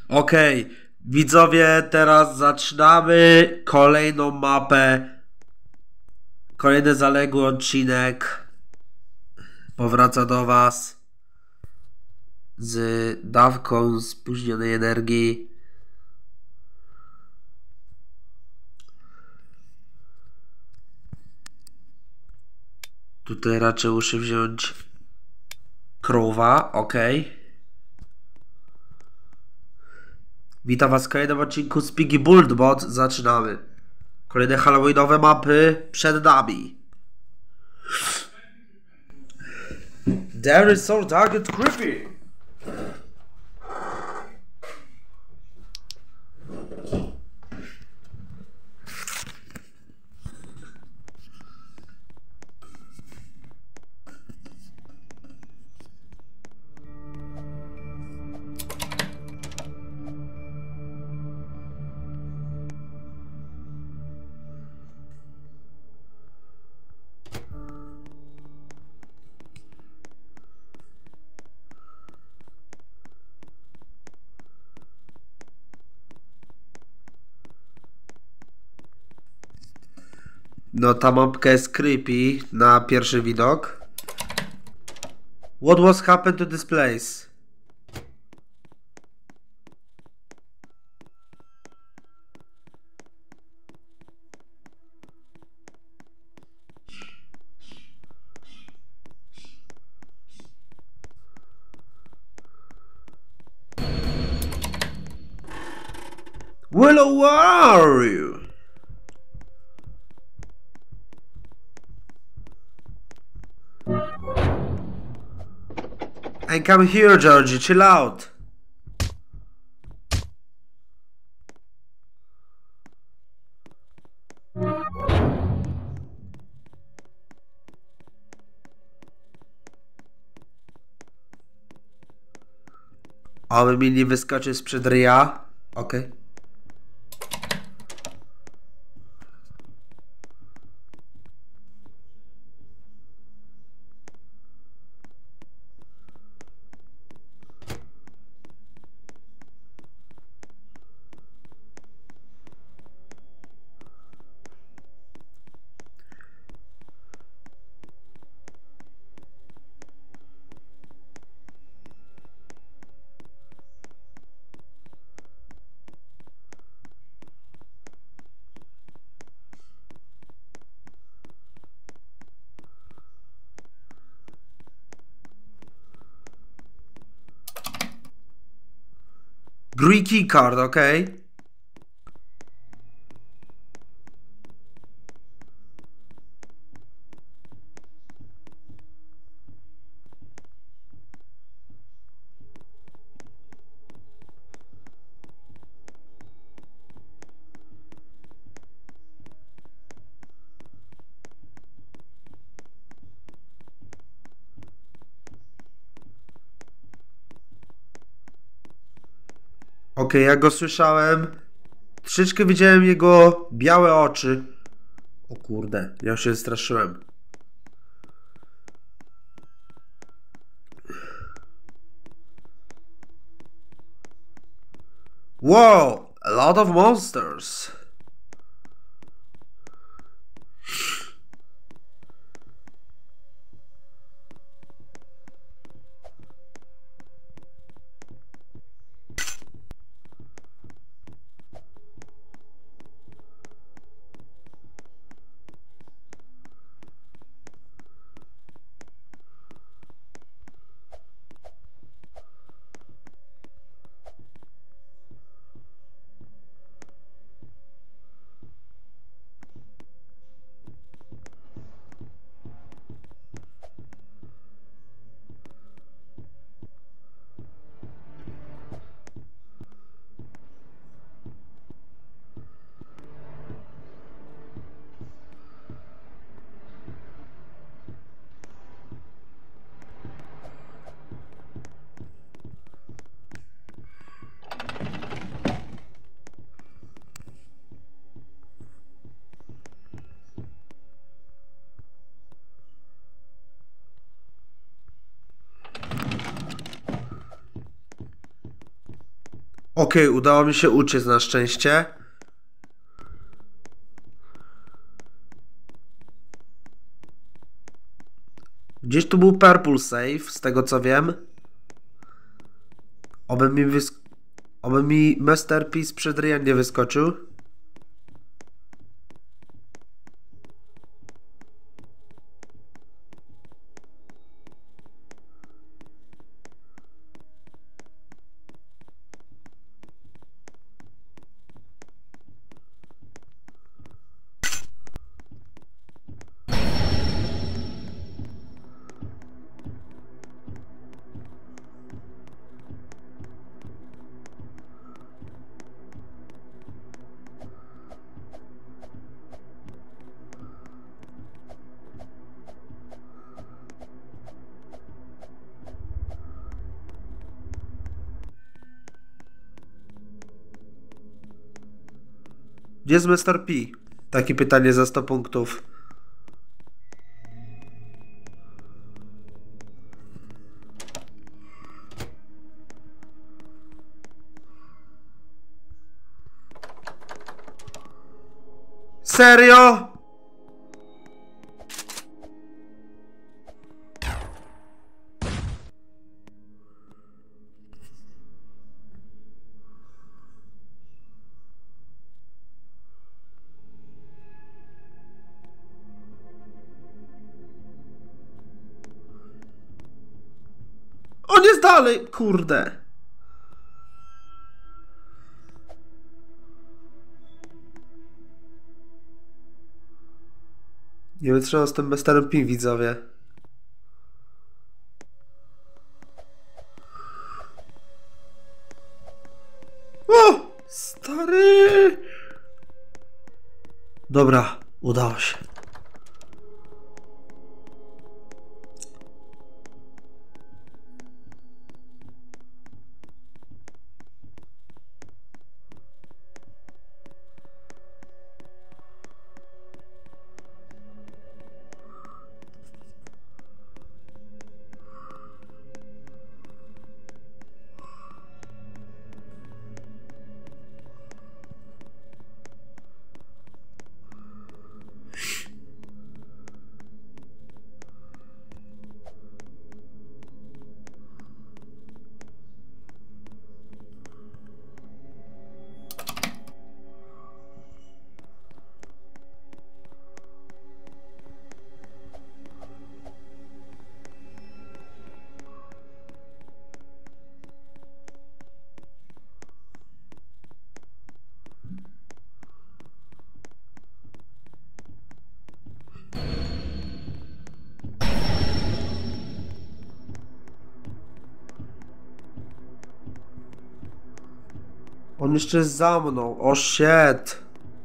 Okej, widzowie, teraz zaczynamy kolejną mapę. Kolejny zaległy odcinek powraca do Was z dawką spóźnionej energii. Tutaj raczej muszę wziąć krowa, okej. Witam Was w kolejnym odcinku z Piggy Buildbot. Zaczynamy. Kolejne halloweenowe mapy przed nami. There is so dark and creepy. No, ta mapka jest creepy na pierwszy widok. What was happened to this place? Willow, where are you? I come here, Georgie, chill out. Aby mi nie wyskoczył sprzed ryja. Okej. Green key card, okej. Okej, ja go słyszałem. Troszeczkę widziałem jego białe oczy. O kurde, ja się straszyłem. Wow, a lot of monsters. Okej, udało mi się uciec na szczęście. Gdzieś tu był Purple Safe, z tego co wiem. Oby mi Masterpiece przed ryjem nie wyskoczył. Gdzie jest Mr. P? Takie pytanie za 100 punktów. Serio? On jest dalej, kurde. Nie wytrzymam z tym Mr. P, widzowie. O! Stary! Dobra, udało się. On jeszcze jest za mną. O shit.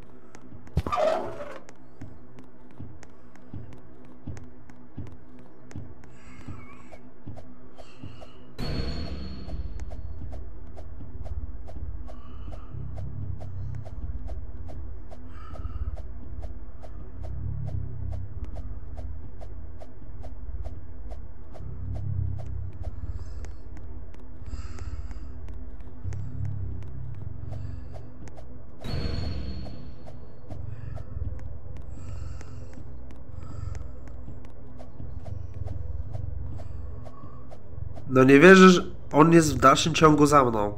No nie wierzę, że on jest w dalszym ciągu za mną.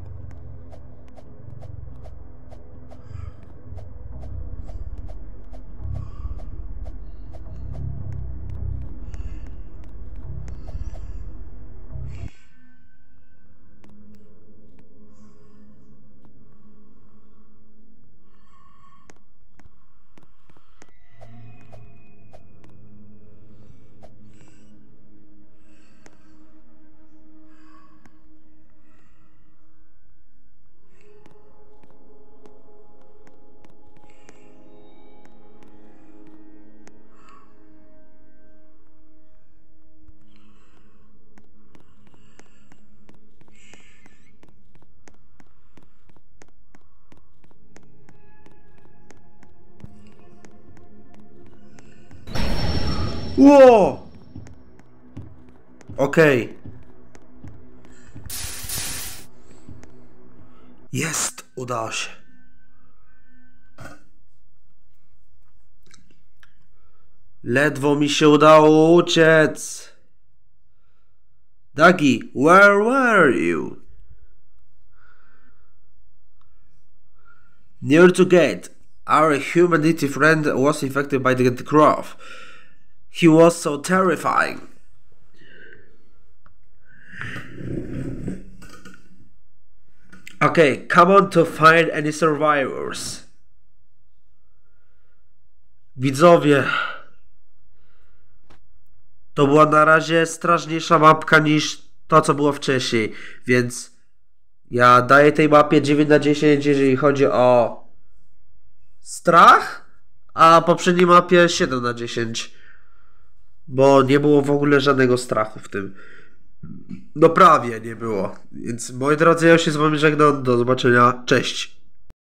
Ło! Okej. Jest! Udało się. Ledwo mi się udało uciec. Dougie, where were you? Near to gate. Our humanity friend was infected by the growth. He was so terrifying. Okay, come on to find any survivors. Widzowie, to była na razie straszniejsza mapka niż to, co było wcześniej, więc ja daję tej mapie 9 na 10, jeżeli chodzi o strach, a poprzedniej mapie 7 na 10, bo nie było w ogóle żadnego strachu w tym. No prawie nie było, więc moi drodzy, ja się z wami żegnam, do zobaczenia, cześć.